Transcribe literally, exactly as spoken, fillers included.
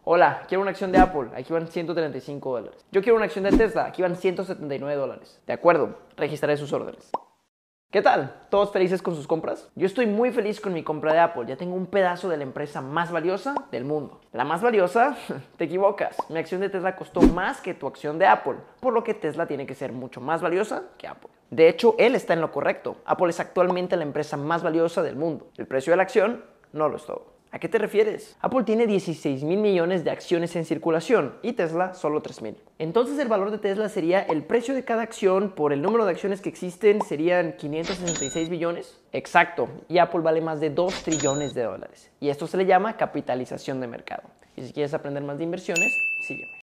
Hola, quiero una acción de Apple, aquí van ciento treinta y cinco dólares. Yo quiero una acción de Tesla, aquí van ciento setenta y nueve dólares. De acuerdo, registraré sus órdenes. ¿Qué tal? ¿Todos felices con sus compras? Yo estoy muy feliz con mi compra de Apple. Ya tengo un pedazo de la empresa más valiosa del mundo. ¿La más valiosa? Te equivocas. Mi acción de Tesla costó más que tu acción de Apple, por lo que Tesla tiene que ser mucho más valiosa que Apple. De hecho, él está en lo correcto. Apple es actualmente la empresa más valiosa del mundo. El precio de la acción no lo es todo. ¿A qué te refieres? Apple tiene dieciséis mil millones de acciones en circulación y Tesla solo tres mil. Entonces el valor de Tesla sería el precio de cada acción por el número de acciones que existen, serían quinientos sesenta y seis billones. Exacto, y Apple vale más de dos trillones de dólares. Y esto se le llama capitalización de mercado. Y si quieres aprender más de inversiones, sígueme.